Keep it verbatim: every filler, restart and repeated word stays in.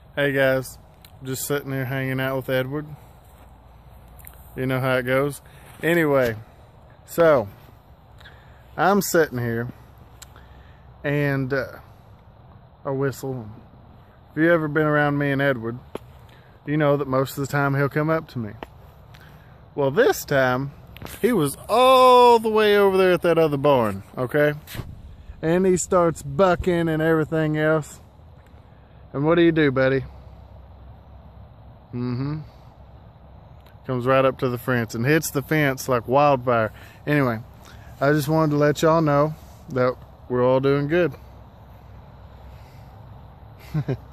Hey guys, just sitting there hanging out with Edward. You know how it goes. Anyway, so I'm sitting here and uh, I whistle. If you've ever been around me and Edward, you know that most of the time he'll come up to me. Well, this time he was all the way over there at that other barn, okay? And he starts bucking and everything else. And what do you do, buddy? Mm-hmm. Comes right up to the fence and hits the fence like wildfire. Anyway, I just wanted to let y'all know that we're all doing good.